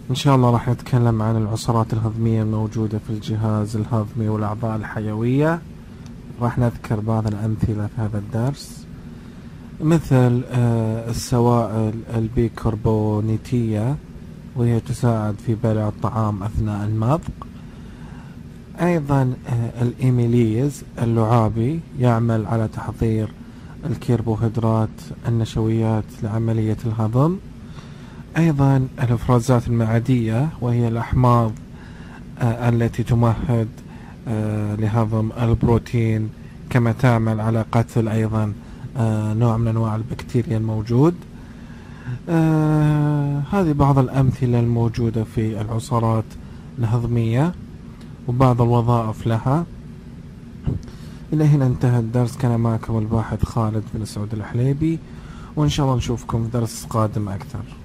إن شاء الله راح نتكلم عن العصارات الهضمية الموجودة في الجهاز الهضمي والأعضاء الحيوية. راح نذكر بعض الأمثلة في هذا الدرس، مثل السوائل البيكربونيتية، وهي تساعد في بلع الطعام أثناء المضغ. أيضا الإيميليز اللعابي يعمل على تحضير الكربوهيدرات النشويات لعملية الهضم. أيضا الإفرازات المعدية، وهي الأحماض التي تمهد لهضم البروتين، كما تعمل على قتل أيضا نوع من أنواع البكتيريا الموجود. هذه بعض الأمثلة الموجودة في العصارات الهضمية وبعض الوظائف لها. إلى هنا انتهى الدرس. كان معكم الباحث خالد بن سعود الحليبي، وإن شاء الله نشوفكم في درس قادم أكثر.